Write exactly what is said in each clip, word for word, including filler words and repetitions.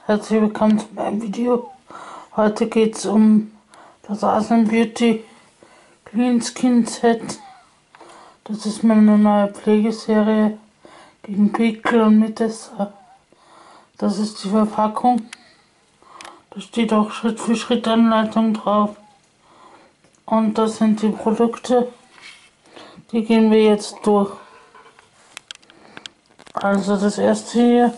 Herzlich willkommen zu meinem Video. Heute geht es um das Awesome Beauty Clean Skin Set. Das ist meine neue Pflegeserie gegen Pickel und Mitesser. Das ist die Verpackung. Da steht auch Schritt für Schritt Anleitung drauf. Und das sind die Produkte. Die gehen wir jetzt durch. Also das erste hier.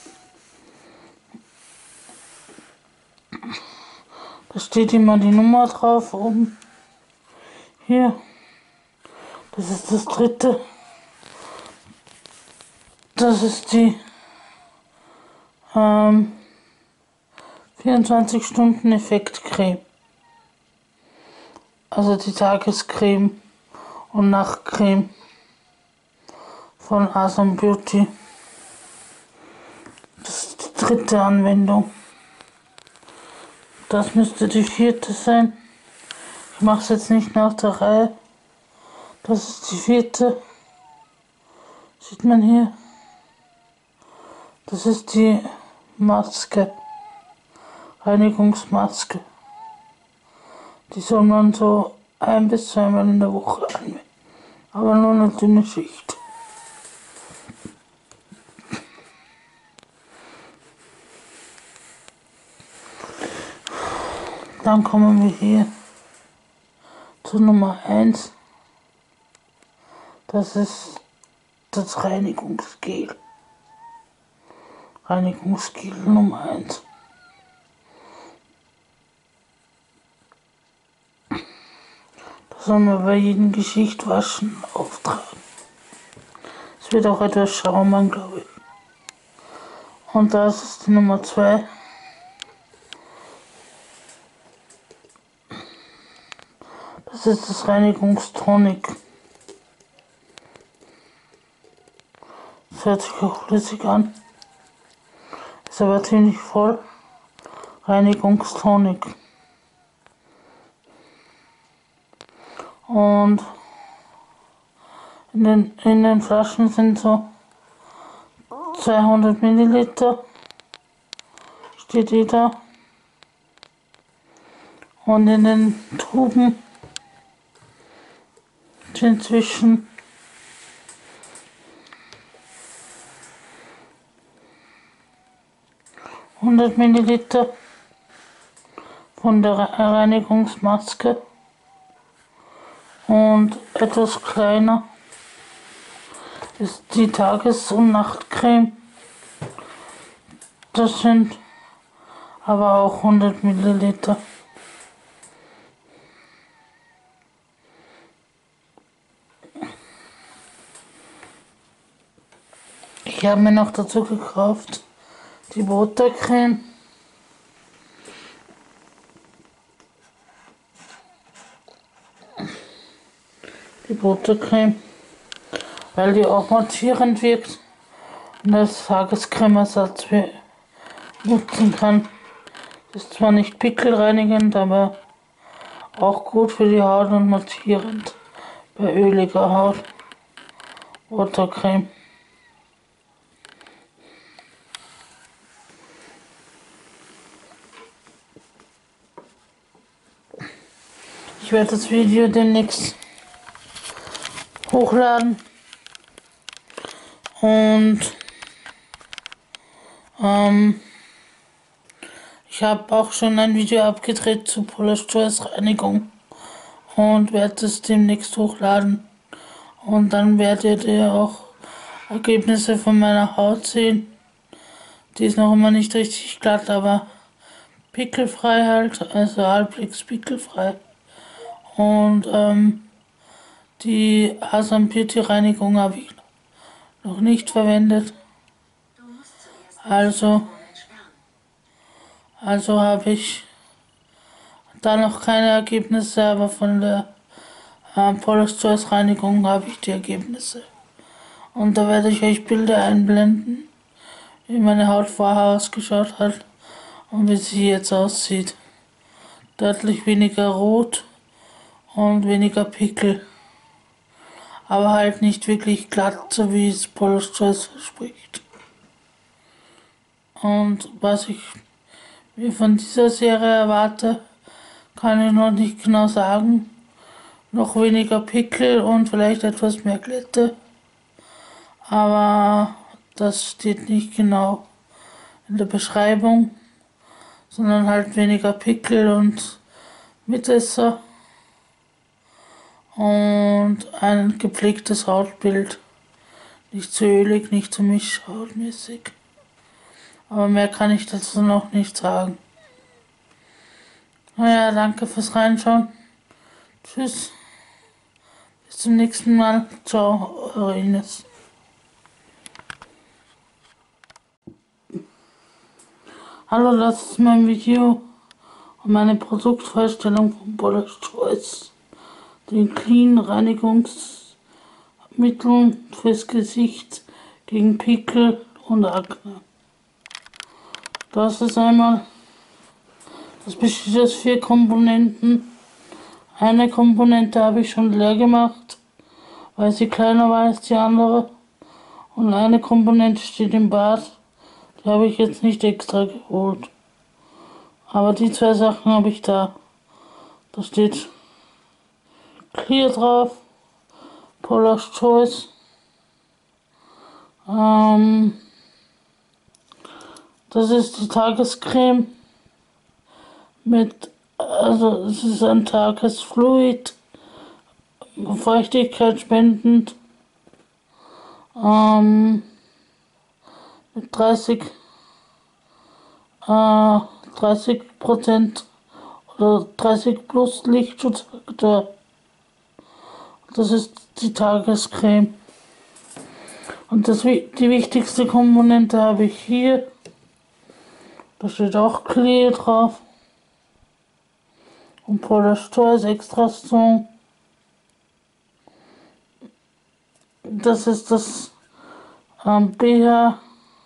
Da steht immer die Nummer drauf oben. Hier. Das ist das dritte. Das ist die ähm, vierundzwanzig Stunden Effektcreme. Also die Tagescreme und Nachtcreme von Awesome Beauty. Das ist die dritte Anwendung. Das müsste die vierte sein. Ich mache es jetzt nicht nach der Reihe. Das ist die vierte. Sieht man hier. Das ist die Maske. Reinigungsmaske. Die soll man so ein bis zweimal in der Woche anwenden. Aber nur eine dünne Schicht. Dann kommen wir hier zu Nummer eins. Das ist das Reinigungsgel. Reinigungsgel Nummer eins. Das soll man bei jedem Gesicht waschen auftragen. Es wird auch etwas schaumern, glaube ich. Und das ist die Nummer zwei. Das ist das Reinigungstonic. Das hört sich auch flüssig an. Ist aber ziemlich voll. Reinigungstonic. Und in den, in den Flaschen sind so zweihundert Milliliter. Steht die da. Und in den Tuben sind zwischen hundert Milliliter von der Reinigungsmaske und etwas kleiner ist die Tages- und Nachtcreme. Das sind aber auch hundert Milliliter. Ich habe mir noch dazu gekauft die Buttercreme. Die Buttercreme, weil die auch mattierend wirkt und als Tagescremeersatz nutzen kann. Ist zwar nicht pickelreinigend, aber auch gut für die Haut und mattierend bei öliger Haut. Buttercreme. Ich werde das Video demnächst hochladen und ähm, ich habe auch schon ein Video abgedreht zu Polarstoßreinigung und werde es demnächst hochladen und dann werdet ihr auch Ergebnisse von meiner Haut sehen. Die ist noch immer nicht richtig glatt, aber pickelfrei halt, also halbwegs pickelfrei. Und ähm, die Awesome Beauty Reinigung habe ich noch nicht verwendet. Also, also habe ich da noch keine Ergebnisse, aber von der äh, Paula's Choice Reinigung habe ich die Ergebnisse. Und da werde ich euch Bilder einblenden, wie meine Haut vorher ausgeschaut hat und wie sie jetzt aussieht. Deutlich weniger rot und weniger Pickel. Aber halt nicht wirklich glatt, so wie es Paula's Choice verspricht. Und was ich mir von dieser Serie erwarte, kann ich noch nicht genau sagen. Noch weniger Pickel und vielleicht etwas mehr Glätte. Aber das steht nicht genau in der Beschreibung, sondern halt weniger Pickel und Mitesser und ein gepflegtes Hautbild. Nicht zu ölig, nicht zu mischhautmäßig. Aber mehr kann ich dazu noch nicht sagen. Naja, danke fürs Reinschauen. Tschüss. Bis zum nächsten Mal. Ciao, eure Ines. Hallo, das ist mein Video und meine Produktvorstellung von Paula's Choice. Den Clean Reinigungsmitteln fürs Gesicht gegen Pickel und Akne. Das ist einmal, das besteht aus vier Komponenten. Eine Komponente habe ich schon leer gemacht, weil sie kleiner war als die andere. Und eine Komponente steht im Bad, die habe ich jetzt nicht extra geholt. Aber die zwei Sachen habe ich da. Da steht Clear drauf, Paula's Choice. Ähm, das ist die Tagescreme mit, also es ist ein Tagesfluid, Feuchtigkeit spendend, ähm, mit dreißig, äh, dreißig Prozent oder dreißig plus Lichtschutzfaktor. Das ist die Tagescreme. Und das, die wichtigste Komponente habe ich hier. Da steht auch Clear drauf. Und Paula's Choice Extra Strong. Das ist das ähm, B H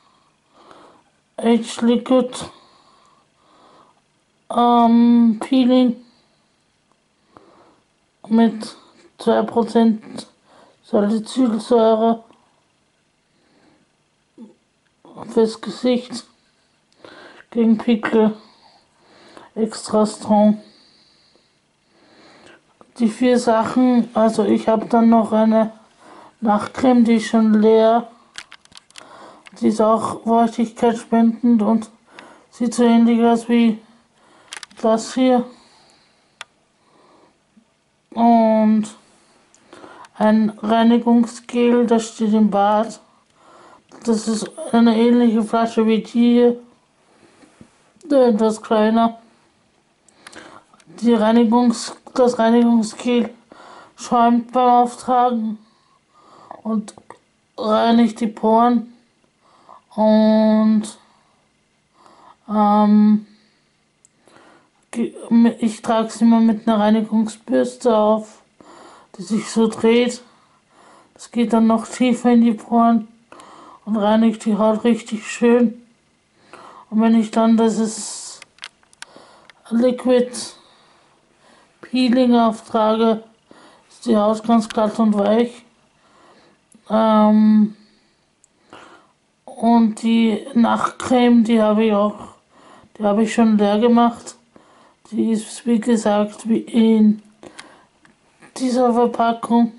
H Liquid ähm, Peeling mit zwei Prozent Salicylsäure fürs Gesicht gegen Pickel extra strong. Die vier Sachen, also ich habe dann noch eine Nachtcreme, die ist schon leer. Die ist auch feuchtigkeitsspendend und sieht so ähnlich aus wie das hier. Und ein Reinigungsgel, das steht im Bad. Das ist eine ähnliche Flasche wie die hier, nur etwas kleiner. Die Reinigungs, das Reinigungsgel schäumt beim Auftragen und reinigt die Poren. Und ähm, ich trage es immer mit einer Reinigungsbürste auf, die sich so dreht. Das geht dann noch tiefer in die Poren und reinigt die Haut richtig schön. Und wenn ich dann dieses Liquid Peeling auftrage, ist die Haut ganz glatt und weich. Ähm, und die Nachtcreme, die habe ich auch, die habe ich schon leer gemacht. Die ist wie gesagt wie in dieser Verpackung.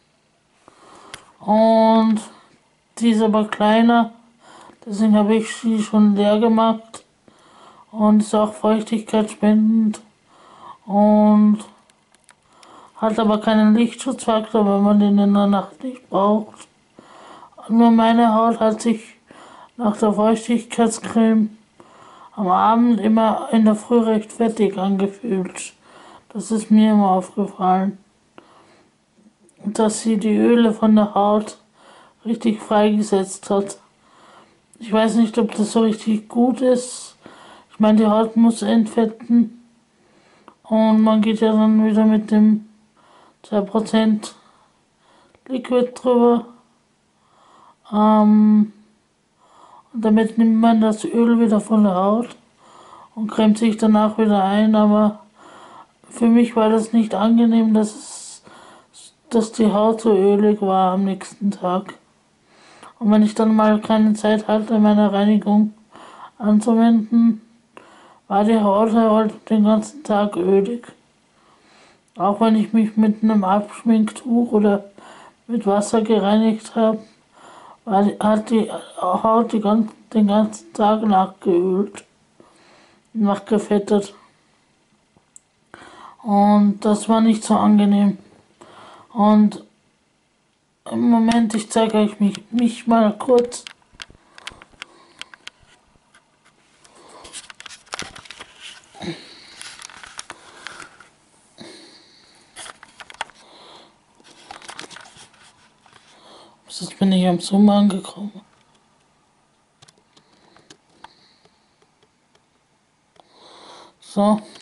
Und die ist aber kleiner, deswegen habe ich sie schon leer gemacht. Und ist auch feuchtigkeitsspendend und hat aber keinen Lichtschutzfaktor, wenn man den in der Nacht nicht braucht. Nur meine Haut hat sich nach der Feuchtigkeitscreme am Abend immer in der Früh recht fettig angefühlt. Das ist mir immer aufgefallen. Dass sie die Öle von der Haut richtig freigesetzt hat. Ich weiß nicht, ob das so richtig gut ist. Ich meine, die Haut muss entfetten. Und man geht ja dann wieder mit dem zwei Prozent Liquid drüber. Ähm, und damit nimmt man das Öl wieder von der Haut und cremt sich danach wieder ein. Aber für mich war das nicht angenehm, dass, es, dass die Haut so ölig war am nächsten Tag. Und wenn ich dann mal keine Zeit hatte, meine Reinigung anzuwenden, war die Haut halt den ganzen Tag ölig. Auch wenn ich mich mit einem Abschminktuch oder mit Wasser gereinigt habe, war die, hat die Haut die ganzen, den ganzen Tag nachgeölt, nachgefettet. Und das war nicht so angenehm. Und im Moment, ich zeige euch mich, mich mal kurz. Jetzt bin ich am Zoom angekommen. So.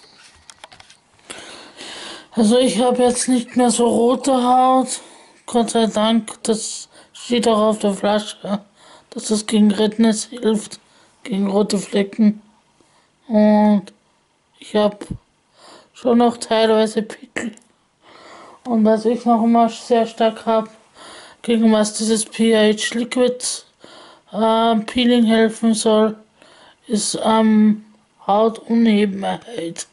Also ich habe jetzt nicht mehr so rote Haut. Gott sei Dank, das steht auch auf der Flasche, dass es gegen Redness hilft, gegen rote Flecken. Und ich habe schon noch teilweise Pickel. Und was ich noch immer sehr stark habe, gegen was dieses pH Liquid äh, Peeling helfen soll, ist ähm, Hautunebenheit.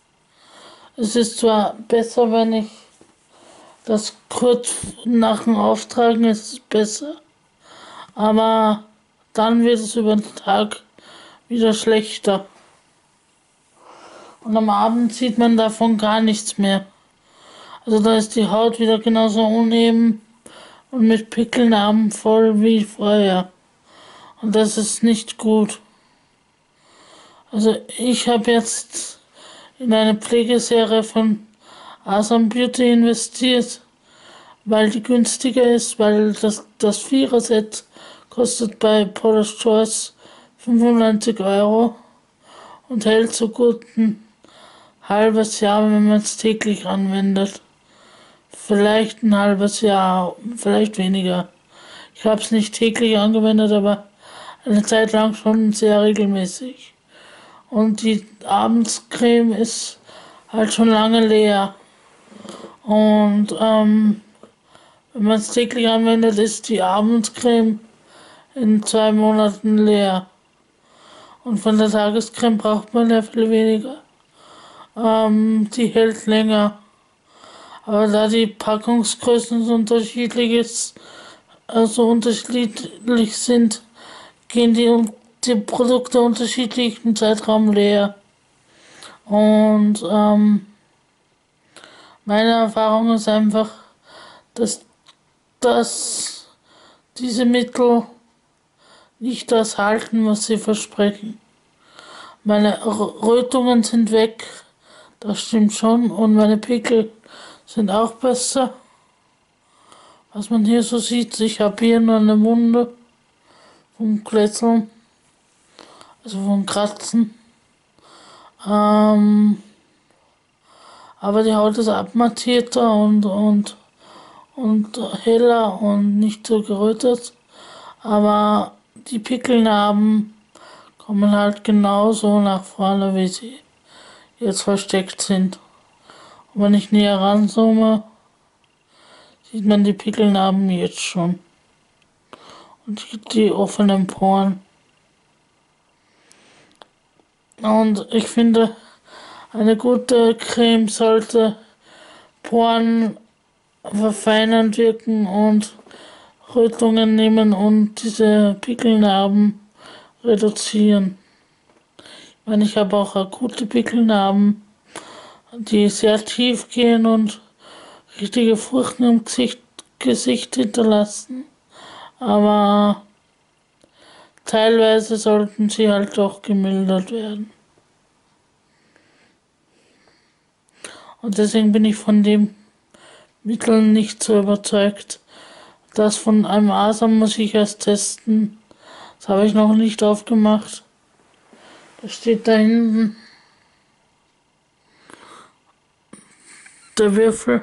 Es ist zwar besser, wenn ich das kurz nach dem Auftragen ist es besser, aber dann wird es über den Tag wieder schlechter. Und am Abend sieht man davon gar nichts mehr. Also da ist die Haut wieder genauso uneben und mit Pickelnarben voll wie vorher. Und das ist nicht gut. Also ich habe jetzt in eine Pflegeserie von Asam Beauty investiert, weil die günstiger ist, weil das, das Vierer-Set kostet bei Paula's Choice fünfundneunzig Euro und hält so gut ein halbes Jahr, wenn man es täglich anwendet. Vielleicht ein halbes Jahr, vielleicht weniger. Ich habe es nicht täglich angewendet, aber eine Zeit lang schon sehr regelmäßig. Und die Abendscreme ist halt schon lange leer. Und ähm, wenn man es täglich anwendet, ist die Abendscreme in zwei Monaten leer. Und von der Tagescreme braucht man ja viel weniger. Ähm, die hält länger. Aber da die Packungsgrößen so unterschiedlich ist, also unterschiedlich sind, gehen die, die Produkte unterschiedlichen Zeitraum leer. Und ähm, meine Erfahrung ist einfach, dass, dass diese Mittel nicht das halten, was sie versprechen. Meine Rötungen sind weg, das stimmt schon, und meine Pickel sind auch besser. Was man hier so sieht, ich habe hier nur eine Wunde vom Kletzeln, also vom Kratzen. Ähm, aber die Haut ist abmattierter und, und, und heller und nicht so gerötet. Aber die Pickelnarben kommen halt genauso nach vorne, wie sie jetzt versteckt sind. Und wenn ich näher ranzoome, sieht man die Pickelnarben jetzt schon. Und die, die offenen Poren. Und ich finde, eine gute Creme sollte Poren verfeinern wirken und Rötungen nehmen und diese Pickelnarben reduzieren. Ich meine, ich habe auch akute Pickelnarben, die sehr tief gehen und richtige Furchen im Gesicht, Gesicht hinterlassen. Aber teilweise sollten sie halt doch gemildert werden. Und deswegen bin ich von dem Mittel nicht so überzeugt. Das von einem Asam muss ich erst testen. Das habe ich noch nicht aufgemacht. Das steht da hinten. Der Würfel.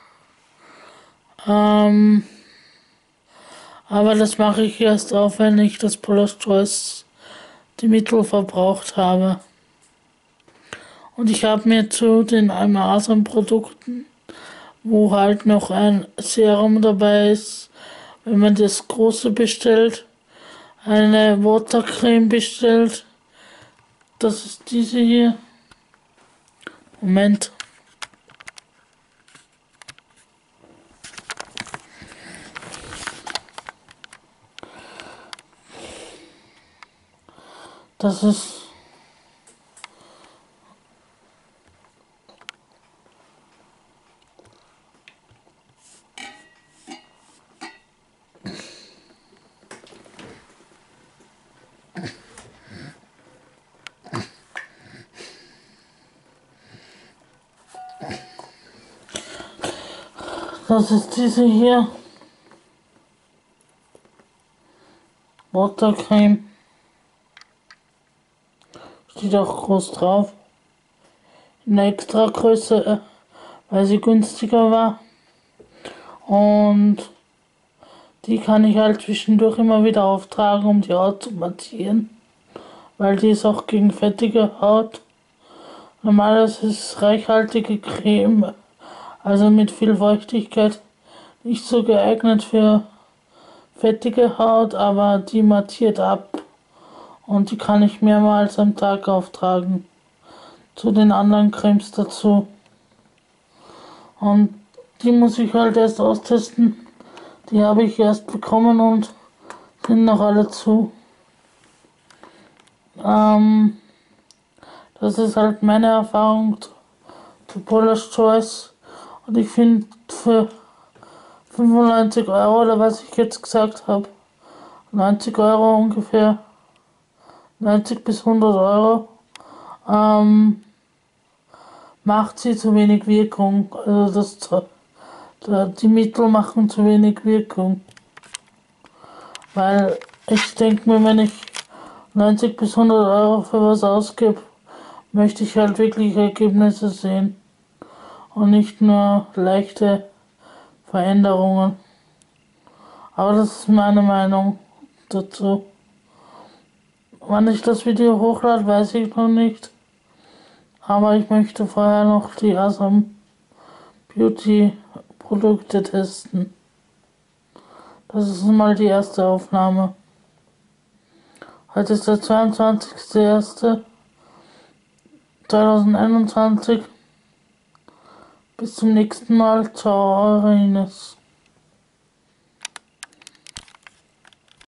Ähm, aber das mache ich erst auf, wenn ich das Paula's Choice die Mittel verbraucht habe. Und ich habe mir zu den Asam Produkten, wo halt noch ein Serum dabei ist, wenn man das große bestellt, eine Watercreme bestellt Das ist diese hier. Moment. Das ist Das ist diese hier. Watercreme. Steht auch groß drauf. In der Extragröße, äh, weil sie günstiger war. Und die kann ich halt zwischendurch immer wieder auftragen, um die Haut zu mattieren. Weil die ist auch gegen fettige Haut. Normalerweise ist es reichhaltige Creme, also mit viel Feuchtigkeit, nicht so geeignet für fettige Haut, aber die mattiert ab und die kann ich mehrmals am Tag auftragen. Zu den anderen Cremes dazu. Und die muss ich halt erst austesten. Die habe ich erst bekommen und sind noch alle zu. Ähm, das ist halt meine Erfahrung zu, zu Paula's Choice. Und ich finde für fünfundneunzig Euro oder was ich jetzt gesagt habe, neunzig Euro ungefähr, neunzig bis hundert Euro, ähm, macht sie zu wenig Wirkung. Also das, da, die Mittel machen zu wenig Wirkung. Weil ich denke mir, wenn ich neunzig bis hundert Euro für was ausgebe, möchte ich halt wirklich Ergebnisse sehen. Und nicht nur leichte Veränderungen. Aber das ist meine Meinung dazu. Wann ich das Video hochlade, weiß ich noch nicht. Aber ich möchte vorher noch die Asam Beauty Produkte testen. Das ist mal die erste Aufnahme. Heute ist der zweiundzwanzigster erster zweitausendeinundzwanzig. Bis zum nächsten Mal. Ciao, eure Ines.